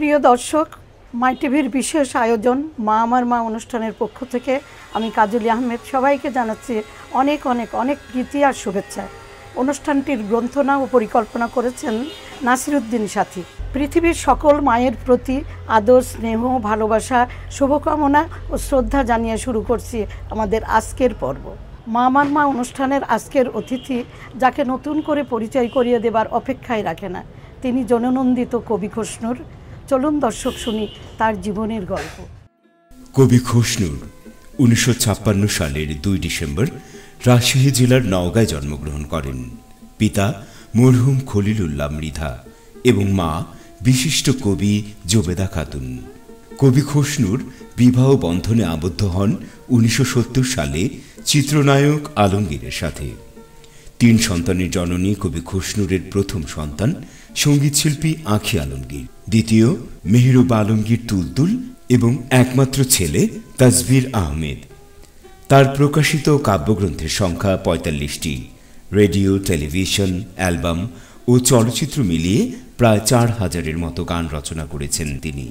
প্রিয় দর্শক, মাই টিভির বিশেষ আয়োজন মা আমার মা অনুষ্ঠানের পক্ষ থেকে আমি কাজলী আহমেদ সবাইকে জানাচ্ছি অনেক অনেক অনেক প্রীতি আর শুভেচ্ছা। অনুষ্ঠানটির গ্রন্থনা ও পরিকল্পনা করেছেন নাসিরউদ্দিন সাথী। পৃথিবীর সকল মায়ের প্রতি আদর, স্নেহ, ভালোবাসা, শুভকামনা ও শ্রদ্ধা জানিয়ে শুরু করছি আমাদের আজকের পর্ব। মা আমার মা অনুষ্ঠানের আজকের অতিথি, যাকে নতুন করে পরিচয় করিয়ে দেবার অপেক্ষায় রাখে না, তিনি জননন্দিত কবি খসনুর। চলুন দর্শক শুনি তার জীবনের গল্প। কবি খসনুর 1956 সালের 2 ডিসেম্বর রাজশাহী জেলার নওগাঁয় জন্মগ্রহণ করেন। পিতা মরহুম খলিলুল্লাহ মৃধা এবং মা বিশিষ্ট কবি জোবেদা খাতুন। কবি খসনুর বিবাহ বন্ধনে আবদ্ধ হন 1970 সালে চিত্রনায়ক আলমগীরের সাথে। 3 সন্তানের জননী কবি খসনুরের প্রথম সন্তান সঙ্গীতশিল্পী আঁখি আলমগীর, দ্বিতীয় মেহরুবা আলমগীর তুলতুল এবং একমাত্র ছেলে তাজবির আহমেদ। তার প্রকাশিত কাব্যগ্রন্থের সংখ্যা 45টি। রেডিও, টেলিভিশন, অ্যালবাম ও চলচ্চিত্র মিলিয়ে প্রায় 4000-এর মতো গান রচনা করেছেন তিনি।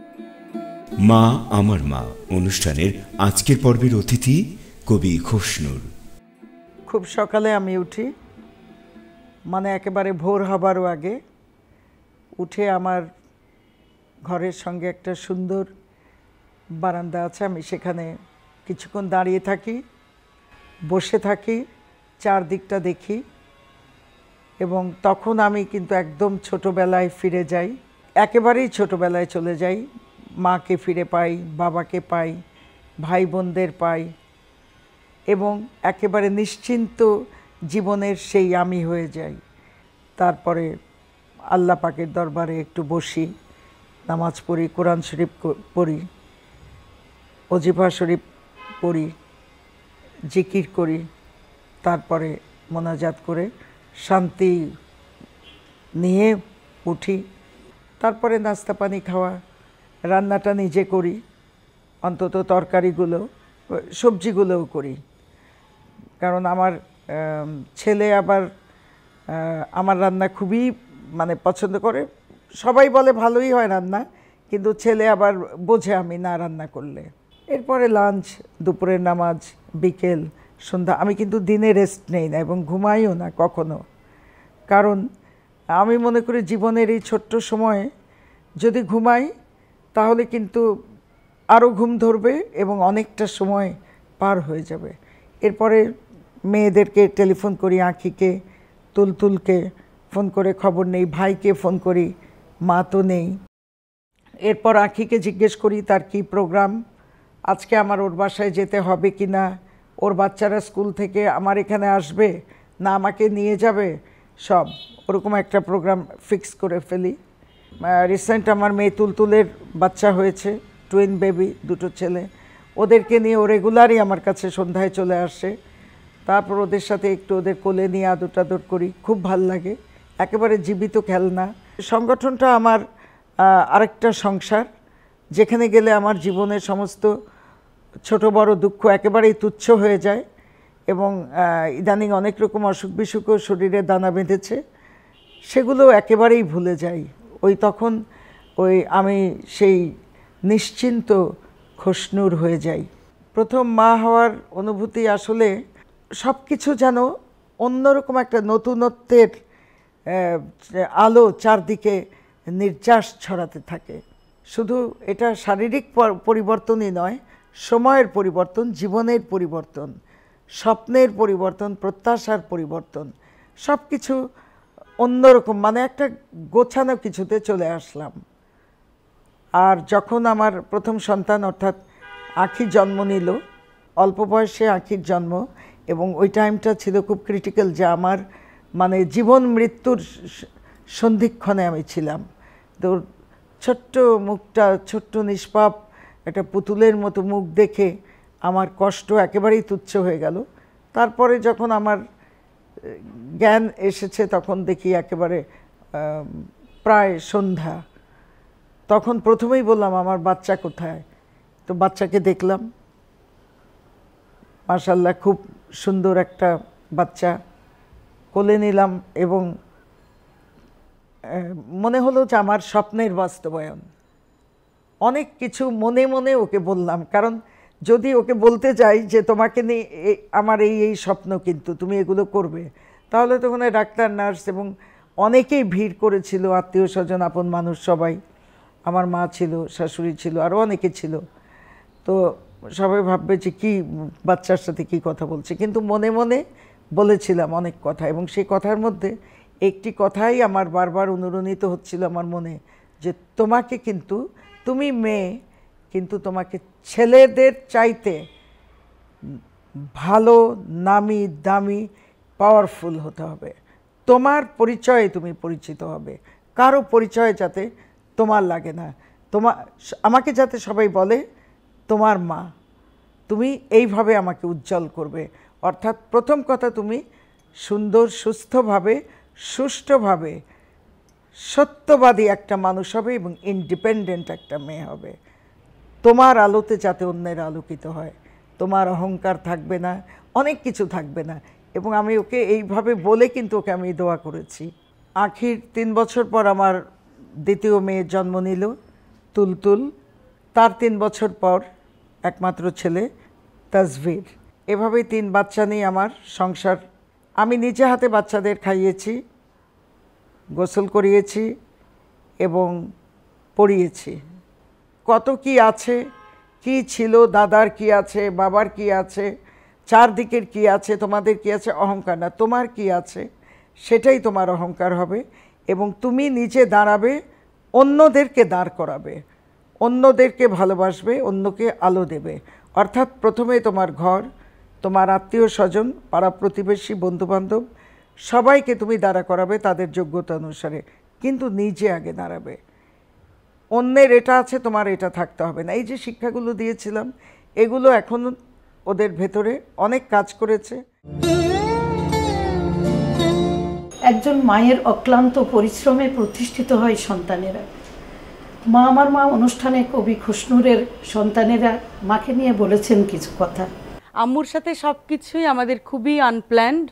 মা আমার মা অনুষ্ঠানের আজকের পর্বের অতিথি কবি খসনুর। খুব সকালে আমি উঠি, মানে একেবারে ভোর হবারও আগে উঠে আমার ঘরের সঙ্গে একটা সুন্দর বারান্দা আছে, আমি সেখানে কিছুক্ষণ দাঁড়িয়ে থাকি, বসে থাকি, চারদিকটা দেখি এবং তখন আমি কিন্তু একদম ছোটোবেলায় ফিরে যাই, একেবারেই ছোটোবেলায় চলে যাই। মাকে ফিরে পাই, বাবাকে পাই, ভাই বোনদের পাই এবং একেবারে নিশ্চিন্ত জীবনের সেই আমি হয়ে যাই। তারপরে আল্লাহ পাকের দরবারে একটু বসি, নামাজ পড়ি, কোরআন শরীফ পড়ি, ওজিফা শরীফ পড়ি, জিকির করি, তারপরে মোনাজাত করে শান্তি নিয়ে উঠি। তারপরে নাস্তা পানি খাওয়া, রান্নাটা নিজে করি, অন্তত তরকারিগুলো, সবজিগুলোও করি, কারণ আমার ছেলে আবার আমার রান্না খুবই মানে পছন্দ করে। সবাই বলে ভালোই হয় রান্না, কিন্তু ছেলে আবার বোঝে আমি না রান্না করলে। এরপরে লাঞ্চ, দুপুরের নামাজ, বিকেল, সন্ধ্যা। আমি কিন্তু দিনে রেস্ট নেই না এবং ঘুমাইও না কখনো, কারণ আমি মনে করি জীবনের এই ছোট্ট সময়ে যদি ঘুমাই তাহলে কিন্তু আরও ঘুম ধরবে এবং অনেকটা সময় পার হয়ে যাবে। এরপরে মেয়েদেরকে টেলিফোন করি, আঁখিকে, তুলতুলকে ফোন করে খবর নেই, ভাইকে ফোন করি, মা তো নেই। এরপর আঁখিকে জিজ্ঞেস করি তার কি প্রোগ্রাম, আজকে আমার ওর বাসায় যেতে হবে কি না, ওর বাচ্চারা স্কুল থেকে আমার এখানে আসবে না আমাকে নিয়ে যাবে, সব ওরকম একটা প্রোগ্রাম ফিক্স করে ফেলি। রিসেন্ট আমার মেয়ে তুলতুলের বাচ্চা হয়েছে, টুইন বেবি, 2 ছেলে। ওদেরকে নিয়ে ও রেগুলারই আমার কাছে সন্ধ্যায় চলে আসে, তারপর ওদের সাথে একটু ওদের কোলে নিয়ে আদর টাদর করি, খুব ভাল লাগে, একেবারে জীবিত খেলনা। সংগঠনটা আমার আরেকটা সংসার, যেখানে গেলে আমার জীবনের সমস্ত ছোট বড় দুঃখ একেবারেই তুচ্ছ হয়ে যায় এবং ইদানিং অনেক রকম অসুখ বিসুখও শরীরে দানা বেঁধেছে, সেগুলো একেবারেই ভুলে যাই। তখন আমি সেই নিশ্চিন্ত খসনুর হয়ে যাই। প্রথম মা হওয়ার অনুভূতি আসলে সব কিছু যেন অন্যরকম একটা নতুনত্বের আলো চারদিকে নির্যাস ছড়াতে থাকে। শুধু এটা শারীরিক পরিবর্তনই নয়, সময়ের পরিবর্তন, জীবনের পরিবর্তন, স্বপ্নের পরিবর্তন, প্রত্যাশার পরিবর্তন, সব কিছু অন্যরকম, মানে একটা গোছানো কিছুতে চলে আসলাম। আর যখন আমার প্রথম সন্তান অর্থাৎ আঁখি জন্ম নিল, অল্প বয়সে আঁখির জন্ম, এবং ওই টাইমটা ছিল খুব ক্রিটিক্যাল, যে আমার মানে জীবন মৃত্যুর সন্ধিক্ষণে আমি ছিলাম। তো ছোট্ট মুখটা, ছোট্ট নিষ্পাপ একটা পুতুলের মতো মুখ দেখে আমার কষ্ট একেবারেই তুচ্ছ হয়ে গেল। তারপরে যখন আমার জ্ঞান এসেছে তখন দেখি একেবারে প্রায় সন্ধ্যা, তখন প্রথমেই বললাম আমার বাচ্চা কোথায়। তো বাচ্চাকে দেখলাম, মাশাআল্লাহ খুব সুন্দর একটা বাচ্চা, কোলে নিলাম এবং মনে হলো যে আমার স্বপ্নের বাস্তবায়ন। অনেক কিছু মনে মনে ওকে বললাম, কারণ যদি ওকে বলতে যাই যে তোমাকে নিয়ে আমার এই স্বপ্ন, কিন্তু তুমি এগুলো করবে, তাহলে তো ওখানে ডাক্তার, নার্স এবং অনেকেই ভিড় করেছিল, আত্মীয় স্বজন, আপন মানুষ সবাই। আমার মা ছিল, শাশুড়ি ছিল, আরও অনেকে ছিল। তো সবাই ভাববে যে কী বাচ্চার সাথে কী কথা বলছে, কিন্তু মনে মনে বলেছিলাম অনেক কথা। এবং সেই কথার মধ্যে একটি কথাই আমার বারবার অনুরণিত হচ্ছিল আমার মনে, যে তোমাকে কিন্তু, তুমি মেয়ে, কিন্তু তোমাকে ছেলেদের চাইতে ভালো, নামি দামি, পাওয়ারফুল হতে হবে। তোমার পরিচয়ে তুমি পরিচিত হবে, কারো পরিচয় যাতে তোমার লাগে না। আমাকে যাতে সবাই বলে তোমার মা, তুমি এইভাবে আমাকে উজ্জ্বল করবে। অর্থাৎ প্রথম কথা, তুমি সুন্দর, সুস্থভাবে, সুষ্ঠুভাবে সত্যবাদী একটা মানুষ হবে এবং ইন্ডিপেন্ডেন্ট একটা মেয়ে হবে। তোমার আলোতে যাতে অন্যের আলোকিত হয়, তোমার অহংকার থাকবে না, অনেক কিছু থাকবে না। এবং আমি ওকে এইভাবে বলে কিন্তু ওকে আমি দোয়া করেছি। আখির 3 বছর পর আমার দ্বিতীয় মেয়ের জন্ম নিল, তুলতুল। তার 3 বছর পর একমাত্র ছেলে তাজভীর। এভাবেই 3 বাচ্চা নিয়ে আমার সংসার। আমি নিজে হাতে বাচ্চাদের খাইয়েছি, গোসল করিয়েছি এবং পড়িয়েছি। কত কি আছে, কি ছিল, দাদার কি আছে, বাবার কি আছে, চারদিকের কি আছে, তোমাদের কি আছে, অহংকার না। তোমার কি আছে সেটাই তোমার অহংকার হবে। এবং তুমি নিজে দাঁড়াবে, অন্যদেরকে দাঁড় করাবে, অন্যদেরকে ভালোবাসবে, অন্যকে আলো দেবে। অর্থাৎ প্রথমে তোমার ঘর, তোমার আত্মীয় স্বজন, পাড়া প্রতিবেশী, বন্ধুবান্ধব সবাইকে তুমি দাঁড়া করাবে তাদের যোগ্যতা অনুসারে, কিন্তু নিজে আগে দাঁড়াবে। অন্যের এটা আছে, তোমার এটা থাকতে হবে না। এই যে শিক্ষাগুলো দিয়েছিলাম, এগুলো এখন ওদের ভেতরে অনেক কাজ করেছে। একজন মায়ের অক্লান্ত পরিশ্রমে প্রতিষ্ঠিত হয় সন্তানেরা। মা আমার মা অনুষ্ঠানে কবি খুশনুরের সন্তানেরা মাকে নিয়ে বলেছেন কিছু কথা। আম্মুর সাথে সব কিছুই আমাদের খুবই আনপ্ল্যান্ড।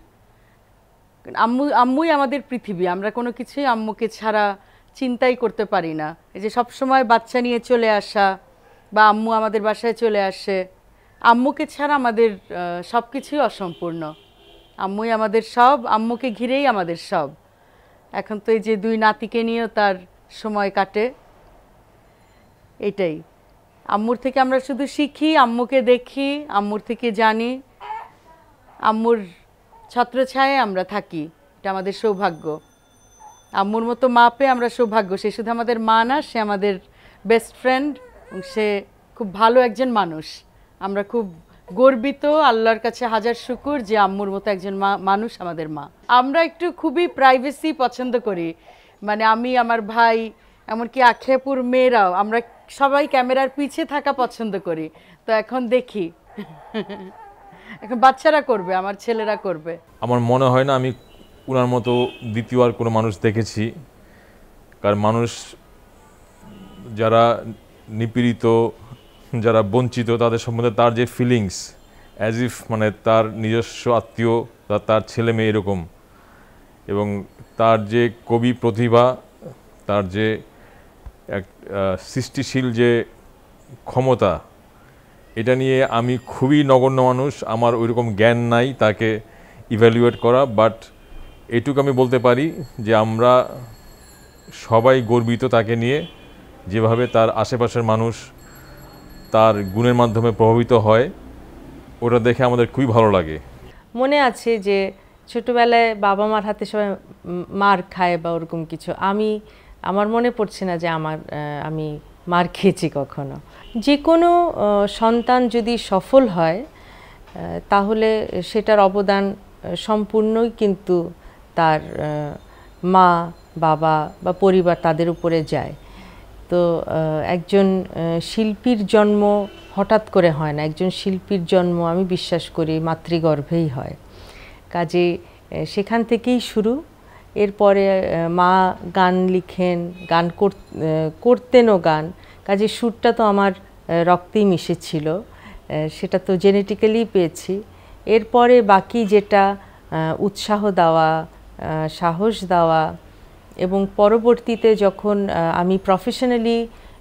আম্মুই আমাদের পৃথিবী, আমরা কোনো কিছুই আম্মুকে ছাড়া চিন্তাই করতে পারি না। এই যে সবসময় বাচ্চা নিয়ে চলে আসা বা আম্মু আমাদের বাসায় চলে আসে, আম্মুকে ছাড়া আমাদের সব কিছুই অসম্পূর্ণ। আম্মুই আমাদের সব, আম্মুকে ঘিরেই আমাদের সব। এখন তো এই যে 2 নাতিকে নিয়েও তার সময় কাটে, এটাই। আম্মুর থেকে আমরা শুধু শিখি, আম্মুকে দেখি, আম্মুর থেকে জানি, আম্মুর ছত্রছায়ায় আমরা থাকি। এটা আমাদের সৌভাগ্য। আম্মুর মতো মা পেয়ে আমরা সৌভাগ্য। সে শুধু আমাদের মা না, সে আমাদের বেস্ট ফ্রেন্ড, সে খুব ভালো একজন মানুষ। আমরা খুব গর্বিত, আল্লাহর কাছে হাজার শুকুর যে আম্মুর মতো একজন মানুষ আমাদের মা। আমরা একটু খুবই প্রাইভেসি পছন্দ করি, মানে আমি, আমার ভাই, এমনকি আখিয়াপুর মেয়েরাও আমরা সবাই ক্যামেরার পিছে থাকা পছন্দ করি। তো এখন দেখি এখন বাচ্চারা করবে, আমার ছেলেরা করবে। আমার মনে হয় না আমি ওনার মতো দ্বিতীয় আর কোনো মানুষ দেখেছি। কারণ মানুষ যারা নিপীড়িত, যারা বঞ্চিত, তাদের সম্বন্ধে তার যে ফিলিংস, অ্যাজ ইফ মানে তার নিজস্ব আত্মীয়, তার ছেলে মেয়ে এরকম। এবং তার যে কবি প্রতিভা, তার যে এক সৃষ্টিশীল যে ক্ষমতা, এটা নিয়ে আমি খুবই নগণ্য মানুষ, আমার ওইরকম জ্ঞান নাই তাকে ইভ্যালুয়েট করা। বাট এটুকু আমি বলতে পারি যে আমরা সবাই গর্বিত তাকে নিয়ে, যেভাবে তার আশেপাশের মানুষ তার গুণের মাধ্যমে প্রভাবিত হয়, ওটা দেখে আমাদের খুবই ভালো লাগে। মনে আছে যে ছোটোবেলায় বাবা মার হাতে সবাই মার খায় বা ওরকম কিছু, আমার মনে পড়ছে না যে আমি মার খেয়েছি কখনো। যে কোনো সন্তান যদি সফল হয় তাহলে সেটার অবদান সম্পূর্ণই কিন্তু তার মা, বাবা বা পরিবার, তাদের উপরে যায়। তো একজন শিল্পীর জন্ম হঠাৎ করে হয় না। একজন শিল্পীর জন্ম আমি বিশ্বাস করি মাতৃগর্ভেই হয়। কাজে সেখান থেকেই শুরু। এরপরে মা গান লিখেন, গান করতেনও গান, কাজে সুরটা তো আমার রক্তেই মিশেছিল, সেটা তো জেনেটিক্যালি পেয়েছি। এরপরে বাকি যেটা উৎসাহ দেওয়া, সাহস দেওয়া, এবং পরবর্তীতে যখন আমি প্রফেশনালি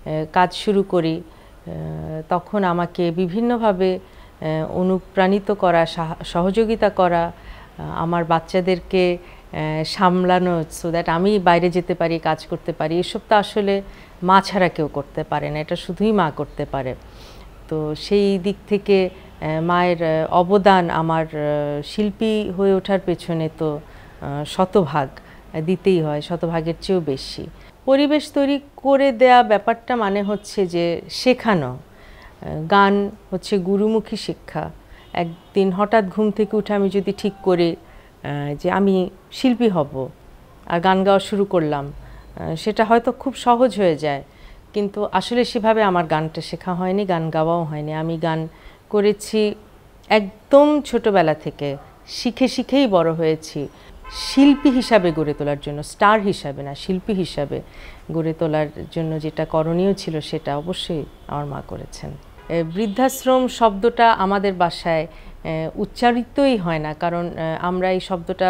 কাজ শুরু করি তখন আমাকে বিভিন্নভাবে অনুপ্রাণিত করা, সহযোগিতা করা, আমার বাচ্চাদেরকে সামলানো, সো দ্যাট আমি বাইরে যেতে পারি, কাজ করতে পারি, এসব তো আসলে মা ছাড়া কেউ করতে পারে না, এটা শুধুই মা করতে পারে। তো সেই দিক থেকে মায়ের অবদান আমার শিল্পী হয়ে ওঠার পেছনে তো শতভাগ দিতেই হয়, শতভাগের চেয়েও বেশি। পরিবেশ তৈরি করে দেয়া ব্যাপারটা মানে হচ্ছে যে শেখানো। গান হচ্ছে গুরুমুখী শিক্ষা। একদিন হঠাৎ ঘুম থেকে উঠে আমি যদি ঠিক করি যে আমি শিল্পী হব আর গান গাওয়া শুরু করলাম, সেটা হয়তো খুব সহজ হয়ে যায়, কিন্তু আসলে সেভাবে আমার গানটা শেখা হয়নি, গান গাওয়াও হয়নি। আমি গান করেছি একদম ছোটবেলা থেকে, শিখে শিখেই বড় হয়েছি। শিল্পী হিসাবে গড়ে তোলার জন্য, স্টার হিসাবে না, শিল্পী হিসাবে গড়ে তোলার জন্য যেটা করণীয় ছিল সেটা অবশ্যই আমার মা করেছেন। বৃদ্ধাশ্রম শব্দটা আমাদের বাসায় উচ্চারিতই হয় না, কারণ আমরা এই শব্দটা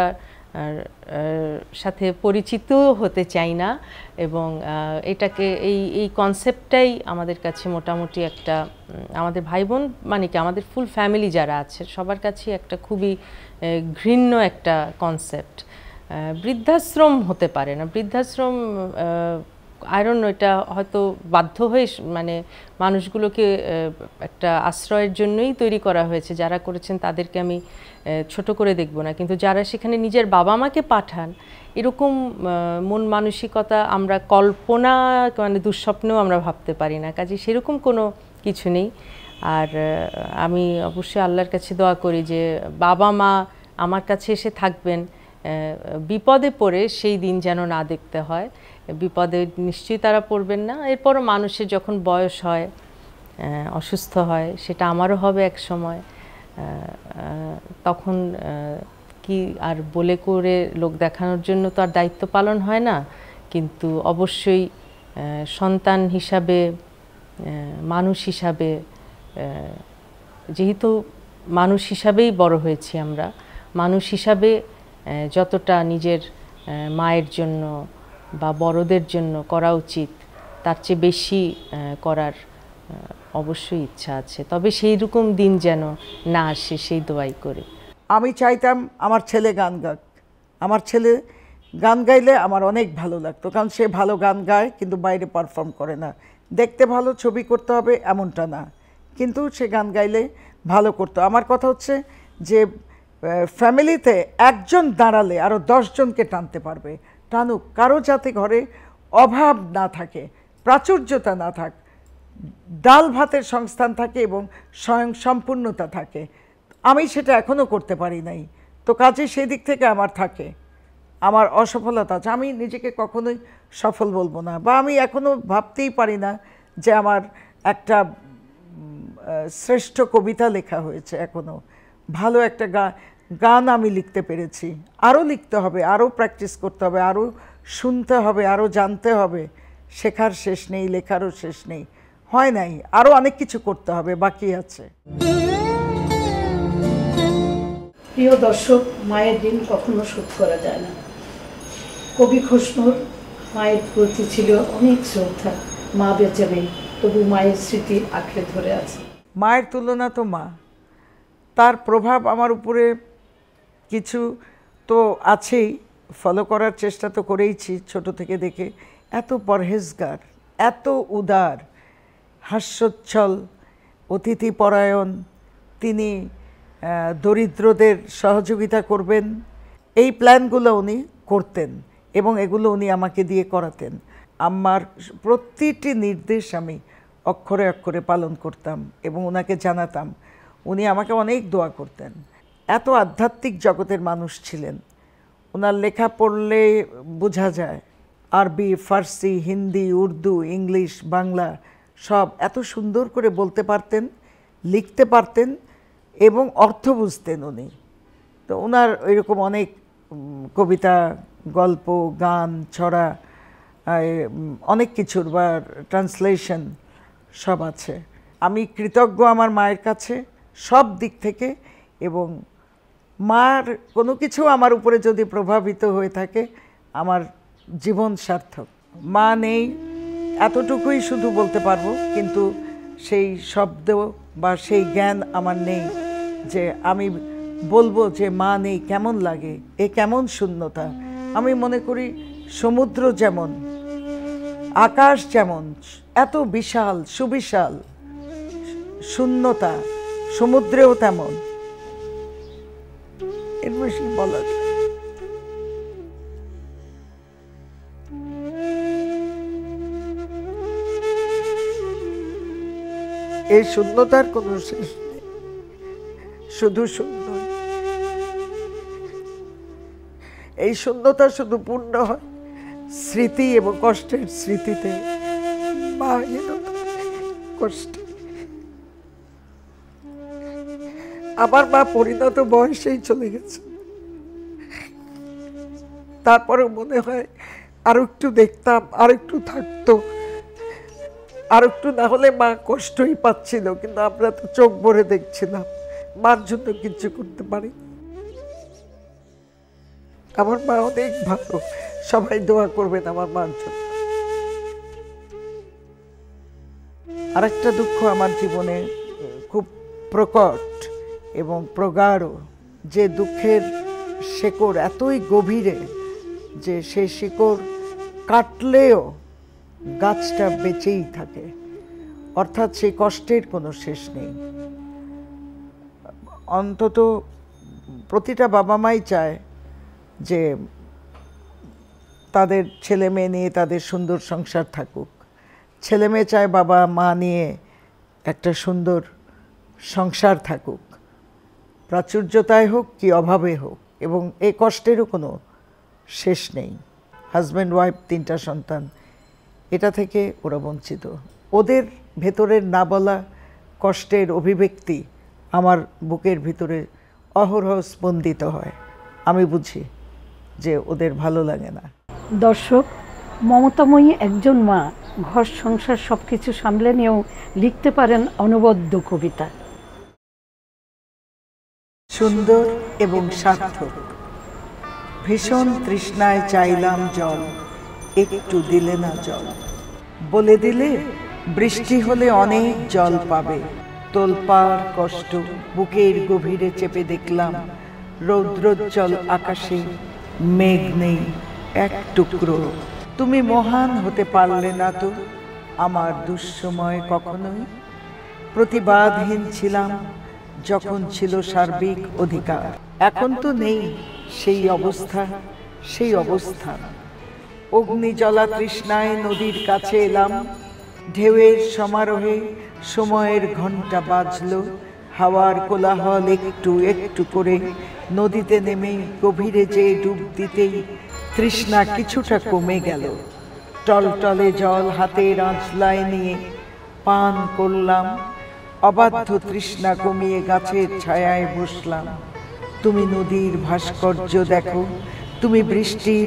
সাথে পরিচিত হতে চাই না, এবং এটাকে এই কনসেপ্টটাই আমাদের কাছে মোটামুটি একটা, আমাদের ভাই বোন মানে কি আমাদের ফুল ফ্যামিলি যারা আছে সবার কাছে একটা খুবই ঘৃণ্য একটা কনসেপ্ট। বৃদ্ধাশ্রম হতে পারে না, বৃদ্ধাশ্রম আই ডোন্ট নো, এটা হয়তো বাধ্য হয়ে মানে মানুষগুলোকে একটা আশ্রয়ের জন্যই তৈরি করা হয়েছে। যারা করেছেন তাদেরকে আমি ছোট করে দেখব না, কিন্তু যারা সেখানে নিজের বাবা মাকে পাঠান, এরকম মন মানসিকতা আমরা কল্পনা মানে দুঃস্বপ্নেও আমরা ভাবতে পারি না, কাজে সেরকম কোনো কিছু নেই। আর আমি অবশ্যই আল্লাহর কাছে দোয়া করি যে বাবা মা আমার কাছে এসে থাকবেন, বিপদে পড়ে সেই দিন যেন না দেখতে হয়। বিপদে নিশ্চয়ই তারা পড়বেন না। এরপরও মানুষের যখন বয়স হয়, অসুস্থ হয়, সেটা আমারও হবে এক সময়, তখন কি আর বলে করে লোক দেখানোর জন্য তো আর দায়িত্ব পালন হয় না, কিন্তু অবশ্যই সন্তান হিসাবে, মানুষ হিসাবে, যেহেতু মানুষ হিসাবেই বড় হয়েছি আমরা, মানুষ হিসাবে যতটা নিজের মায়ের জন্য বা বড়দের জন্য করা উচিত তার চেয়ে বেশি করার অবশ্যই ইচ্ছা আছে। তবে সেই রকম দিন যেন না আসে সেই দোয়াই করে। আমি চাইতাম আমার ছেলে গান গাক। আমার ছেলে গান গাইলে আমার অনেক ভালো লাগতো, কারণ সে ভালো গান গায় কিন্তু বাইরে পারফর্ম করে না। দেখতে ভালো, ছবি করতে হবে এমনটা না, কিন্তু সে গান গাইলে ভালো করতো। আমার কথা হচ্ছে যে ফ্যামিলিতে একজন দাঁড়ালে আরও 10 জনকে টানতে পারবে। টানুক, কারো যাতে ঘরে অভাব না থাকে, প্রাচুর্যতা না থাক, ডাল ভাতের সংস্থান থাকে এবং স্বয়ং সম্পূর্ণতা থাকে। আমি সেটা এখনও করতে পারি নাই, তো কাজে সেই দিক থেকে আমার থাকে, আমার অসফলতা আছে। আমি নিজেকে কখনোই সফল বলবো না, বা আমি এখনও ভাবতেই পারি না যে আমার একটা শ্রেষ্ঠ কবিতা লেখা হয়েছে, এখনও ভালো একটা গান আমি লিখতে পেরেছি। আরও লিখতে হবে, আরও প্র্যাকটিস করতে হবে, আরও শুনতে হবে, আরও জানতে হবে। শেখার শেষ নেই, লেখারও শেষ নেই, হয় নাই, আরও অনেক কিছু করতে হবে, বাকি আছে। প্রিয় দর্শক, মায়ের ঋণ কখনো শোধ করা যায় না। কবি খসরুর মায়ের প্রতি ছিল অনেক শ্রদ্ধা। মা বেঁচে নেই, তবু মায়ের স্মৃতি আঁকড়ে ধরে আছে। মায়ের তুলনা তো মা, তার প্রভাব আমার উপরে কিছু তো আছেই, ফলো করার চেষ্টা তো করেইছি ছোট থেকে দেখে। এত পরহেজগার, এত উদার, হাস্যোচ্ছল, অতিথিপরায়ণ, তিনি দরিদ্রদের সহযোগিতা করবেন, এই প্ল্যানগুলো উনি করতেন এবং এগুলো উনি আমাকে দিয়ে করাতেন। আমার প্রতিটি নির্দেশ আমি অক্ষরে অক্ষরে পালন করতাম এবং ওনাকে জানাতাম। উনি আমাকে অনেক দোয়া করতেন। এত আধ্যাত্মিক জগতের মানুষ ছিলেন। ওনার লেখা পড়লে বোঝা যায়, আরবি, ফার্সি, হিন্দি, উর্দু, ইংলিশ, বাংলা সব এত সুন্দর করে বলতে পারতেন, লিখতে পারতেন এবং অর্থ বুঝতেন উনি। তো ওনার ওইরকম অনেক কবিতা, গল্প, গান, ছড়া, অনেক কিছুর বা ট্রান্সলেশন সব আছে। আমি কৃতজ্ঞ আমার মায়ের কাছে সব দিক থেকে, এবং মার কোনো কিছু আমার উপরে যদি প্রভাবিত হয়ে থাকে আমার জীবন সার্থক। মা নেই, এতটুকুই শুধু বলতে পারবো, কিন্তু সেই শব্দ বা সেই জ্ঞান আমার নেই যে আমি বলবো যে মা নেই কেমন লাগে, এ কেমন শূন্যতা। আমি মনে করি সমুদ্র যেমন, আকাশ যেমন এত বিশাল সুবিশাল, শূন্যতা সমুদ্রেও তেমন। এর বেশি বলা যায়। এই শূন্যতার কোনো শেষ নেই, শুধু শূন্য। এই শূন্যতা শুধু পূর্ণ হয় স্মৃতি এবং কষ্টের স্মৃতিতে, কষ্টে। আমার মা পরিণত বয়সেই চলে গেছে, তারপরেও মনে হয় আর একটু দেখতাম, আর একটু থাকতো, আর একটু না হলে মা কষ্টই পাচ্ছিল, কিন্তু আমরা তো চোখ ভরে দেখছিলাম, মার জন্য কিছু করতে পারি। আমার মা অনেক ভালো, সবাই দোয়া করবেন আমার মার জন্য। আরেকটা দুঃখ আমার জীবনে খুব প্রকট এবং প্রগাঢ়, যে দুঃখের শেকড় এতই গভীরে যে সেই শিকড় কাটলেও গাছটা বেঁচেই থাকে, অর্থাৎ সেই কষ্টের কোনো শেষ নেই। অন্তত প্রতিটা বাবা মাই চায় যে তাদের ছেলে মেয়ে নিয়ে তাদের সুন্দর সংসার থাকুক, ছেলে মেয়ে চায় বাবা মা নিয়ে একটা সুন্দর সংসার থাকুক, প্রাচুর্যতায় হোক কি অভাবে হোক, এবং এই কষ্টেরও কোনো শেষ নেই। হাজব্যান্ড ওয়াইফ 3টা সন্তান, এটা থেকে ওরা বঞ্চিত। ওদের ভেতরের না বলা কষ্টের অভিব্যক্তি আমার বুকের ভিতরে অহরহ স্পন্দিত হয়। আমি বুঝি যে ওদের ভালো লাগে না। দর্শক, মমতাময়ী একজন মা ঘর সংসার সব কিছু সামলে নিয়েও লিখতে পারেন অনবদ্য কবিতা। সুন্দর এবং সার্থক। ভীষণ তৃষ্ণায় চাইলাম জল, একটু দিলে না জল। বলে দিলে বৃষ্টি হলে অনেক জল পাবে। তোলপাড় কষ্ট বুকের গভীরে চেপে দেখলাম, রৌদ্রোজ্জ্বল আকাশে মেঘ নেই এক টুকরো। তুমি মহান হতে পারলে না তো আমার দুঃসময় কখনোই। প্রতিবাদহীন ছিলাম যখন ছিল সার্বিক অধিকার। এখন তো নেই সেই অবস্থা, সেই অবস্থান। অগ্নিজ্বলা তৃষ্ণায় নদীর কাছে এলাম, ঢেউয়ের সমারোহে সময়ের ঘণ্টা বাজল। হাওয়ার কোলাহল একটু একটু করে নদীতে নেমে গভীরে যে ডুব দিতেই তৃষ্ণা কিছুটা কমে গেল। টলটলে জল হাতের আঁচলায় নিয়ে পান করলাম, অবাধ্য তৃষ্ণা কমিয়ে গাছের ছায়ায় বসলাম। তুমি নদীর ভাস্কর্য দেখো, তুমি বৃষ্টির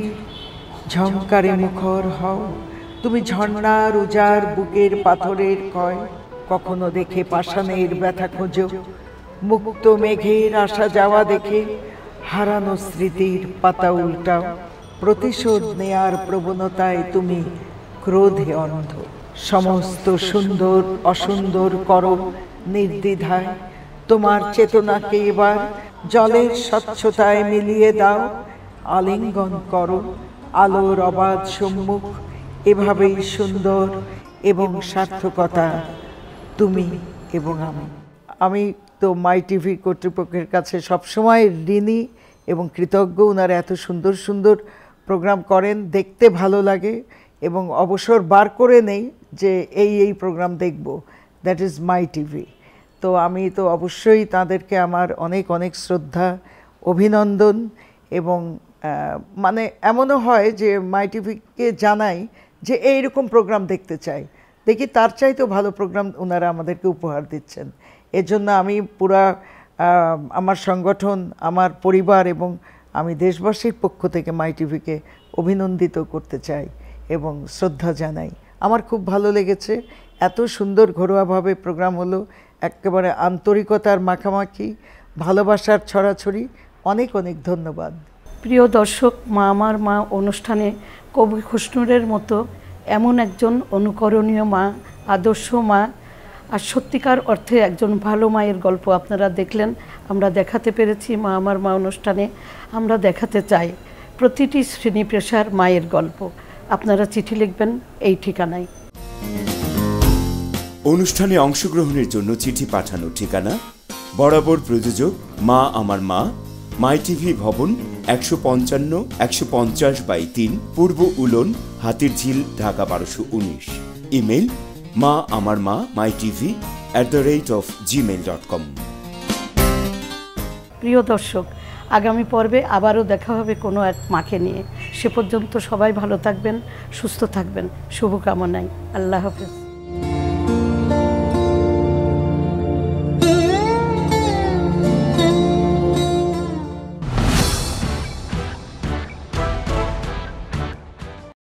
ঝংকারে মুখর হও, তুমি ঝর্ণার উজার বুকের পাথরের ক্ষয়। কখনো দেখে পাষাণের ব্যথা খোঁজো, মুক্ত মেঘের আসা যাওয়া দেখে হারানো স্মৃতির পাতা উল্টাও। প্রতিশোধ নেয়ার প্রবণতায় তুমি ক্রোধে অন্ধ। সমস্ত সুন্দর অসুন্দর করো নির্দ্বিধায়, তোমার চেতনাকে এবার জলের স্বচ্ছতায় মিলিয়ে দাও। আলিঙ্গন করো আলোর অবাধ সম্মুখ, এভাবেই সুন্দর এবং সার্থকতা তুমি এবং আমি। আমি তো মাই টিভি কর্তৃপক্ষের কাছে সবসময় ঋণী এবং কৃতজ্ঞ। ওনারা এত সুন্দর সুন্দর প্রোগ্রাম করেন, দেখতে ভালো লাগে এবং অবসর বার করে নেই যে এই প্রোগ্রাম দেখব। That is my TV. তো আমি তো অবশ্যই তাদেরকে আমার অনেক অনেক শ্রদ্ধা, অভিনন্দন। এবং মানে এমনও হয় যে মাই টিভিকে জানাই যে এইরকম প্রোগ্রাম দেখতে চাই, দেখি তার চাইতেও ভালো প্রোগ্রাম ওনারা আমাদেরকে উপহার দিচ্ছেন। এজন্য আমি পুরা আমার সংগঠন, আমার পরিবার এবং আমি দেশবাসীর পক্ষ থেকে মাই টিভিকে অভিনন্দিত করতে চাই এবং শ্রদ্ধা জানাই। আমার খুব ভালো লেগেছে, এত সুন্দর ঘরোয়াভাবে প্রোগ্রাম হলো, একেবারে আন্তরিকতার মাখামাখি, ভালোবাসার ছড়াছড়ি। অনেক অনেক ধন্যবাদ। প্রিয় দর্শক, মা আমার মা অনুষ্ঠানে কবি খুশনুরের মতো এমন একজন অনুকরণীয় মা, আদর্শ মা, আর সত্যিকার অর্থে একজন ভালো মায়ের গল্প আপনারা দেখলেন, আমরা দেখাতে পেরেছি মা আমার মা অনুষ্ঠানে। আমরা দেখাতে চাই প্রতিটি শ্রেণী পেশার মায়ের গল্প। আপনারা চিঠি লিখবেন এই ঠিকানায়। অনুষ্ঠানে অংশগ্রহণের জন্য চিঠি পাঠানোর ঠিকানা বরাবর প্রযোজক মা আমার মা, মাই টিভি ভবন 155/150/3, পূর্ব উলন, হাতিরঝিল, ঢাকা 1219। ইমেল মা আমার মা mytv@gmail.com। প্রিয় দর্শক, আগামী পর্বে আবারও দেখা হবে কোনো এক মাকে নিয়ে। সে পর্যন্ত সবাই ভালো থাকবেন, সুস্থ থাকবেন, শুভকামনায়। আল্লাহ হাফেজ।